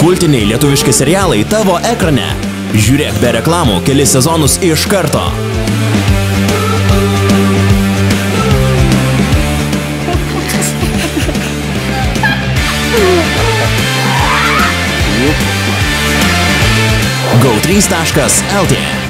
Kultiniai lietuviški serialai tavo ekrane. Žiūrėk be reklamų kelis sezonus iš karto. go3.lt